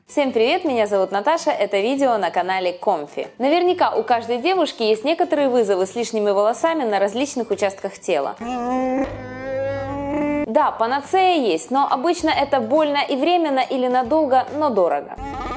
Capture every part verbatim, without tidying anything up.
Всем привет, меня зовут Наташа, это видео на канале Comfy. Наверняка у каждой девушки есть некоторые вызовы с лишними волосами на различных участках тела. Да, панацея есть, но обычно это больно и временно или надолго, но дорого.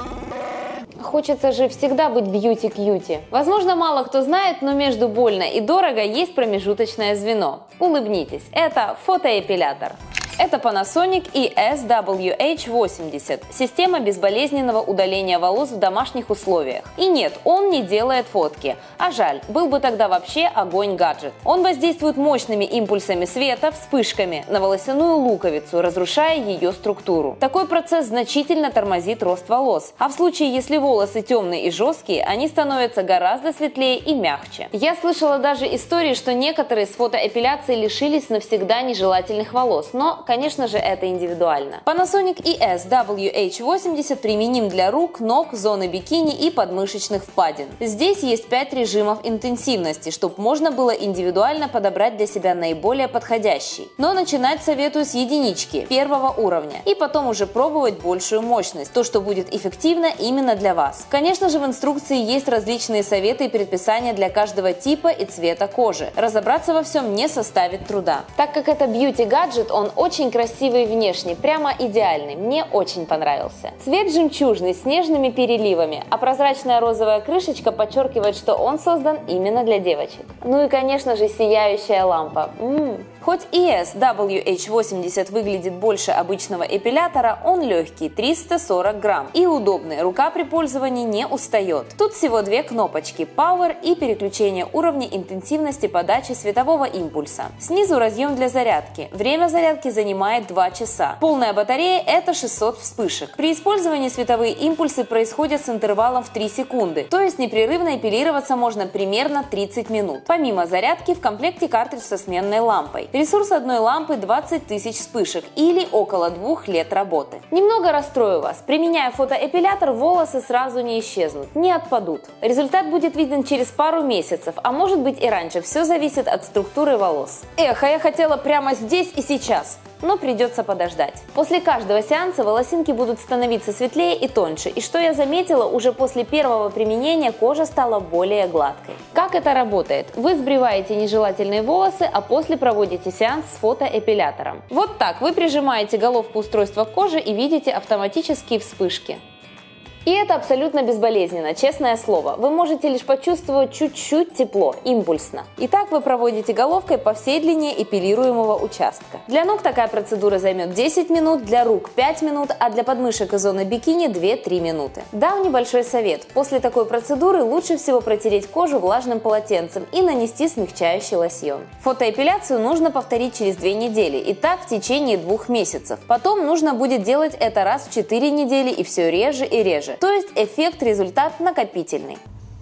Хочется же всегда быть бьюти-кьюти. Возможно, мало кто знает, но между больно и дорого есть промежуточное звено. Улыбнитесь, это фотоэпилятор. Это Panasonic и эс дабл ю эйч восемьдесят – система безболезненного удаления волос в домашних условиях. И нет, он не делает фотки. А жаль, был бы тогда вообще огонь гаджет. Он воздействует мощными импульсами света, вспышками, на волосяную луковицу, разрушая ее структуру. Такой процесс значительно тормозит рост волос. А в случае, если волосы темные и жесткие, они становятся гораздо светлее и мягче. Я слышала даже истории, что некоторые с фотоэпиляцией лишились навсегда нежелательных волос, но конечно же, это индивидуально. Panasonic и эс дабл ю эйч восемьдесят применим для рук, ног, зоны бикини и подмышечных впадин. Здесь есть пять режимов интенсивности, чтобы можно было индивидуально подобрать для себя наиболее подходящий. Но начинать советую с единички, первого уровня, и потом уже пробовать большую мощность, то, что будет эффективно именно для вас. Конечно же, в инструкции есть различные советы и предписания для каждого типа и цвета кожи. Разобраться во всем не составит труда. Так как это бьюти-гаджет, он очень Очень красивый внешне, прямо идеальный, мне очень понравился. Цвет жемчужный, с нежными переливами, а прозрачная розовая крышечка подчеркивает, что он создан именно для девочек. Ну и конечно же сияющая лампа. М-м. Хоть и эс дабл ю эйч восемьдесят выглядит больше обычного эпилятора, он легкий, триста сорок грамм, и удобный, рука при пользовании не устает. Тут всего две кнопочки – Power и переключение уровня интенсивности подачи светового импульса. Снизу разъем для зарядки, время зарядки занимает два часа. Полная батарея – это шестьсот вспышек. При использовании световые импульсы происходят с интервалом в три секунды, то есть непрерывно эпилироваться можно примерно тридцать минут. Помимо зарядки в комплекте картридж со сменной лампой. Ресурс одной лампы двадцать тысяч вспышек или около двух лет работы. Немного расстрою вас. Применяя фотоэпилятор, волосы сразу не исчезнут, не отпадут. Результат будет виден через пару месяцев, а может быть и раньше. Все зависит от структуры волос. Эх, а я хотела прямо здесь и сейчас. Но придется подождать. После каждого сеанса волосинки будут становиться светлее и тоньше, и что я заметила, уже после первого применения кожа стала более гладкой. Как это работает? Вы сбриваете нежелательные волосы, а после проводите сеанс с фотоэпилятором. Вот так вы прижимаете головку устройства к коже и видите автоматические вспышки. И это абсолютно безболезненно, честное слово. Вы можете лишь почувствовать чуть-чуть тепло, импульсно. И так вы проводите головкой по всей длине эпилируемого участка. Для ног такая процедура займет десять минут, для рук пять минут, а для подмышек и зоны бикини две-три минуты. Дам небольшой совет. После такой процедуры лучше всего протереть кожу влажным полотенцем и нанести смягчающий лосьон. Фотоэпиляцию нужно повторить через две недели, и так в течение двух месяцев. Потом нужно будет делать это раз в четыре недели и все реже и реже. То есть эффект, результат накопительный.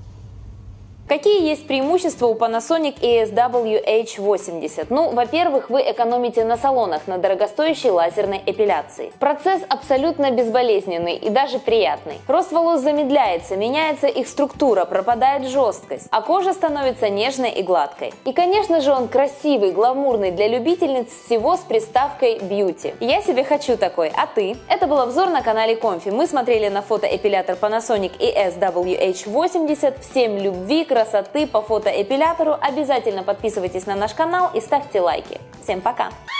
Какие есть преимущества у Panasonic и эс дабл ю эйч восемьдесят? Ну, во-первых, вы экономите на салонах на дорогостоящей лазерной эпиляции. Процесс абсолютно безболезненный и даже приятный. Рост волос замедляется, меняется их структура, пропадает жесткость, а кожа становится нежной и гладкой. И, конечно же, он красивый, гламурный для любительниц всего с приставкой beauty. Я себе хочу такой, а ты? Это был обзор на канале Comfy. Мы смотрели на фотоэпилятор Panasonic и эс дабл ю эйч восемьдесят. Всем любви, красоты по фотоэпилятору. Обязательно подписывайтесь на наш канал и ставьте лайки. Всем пока!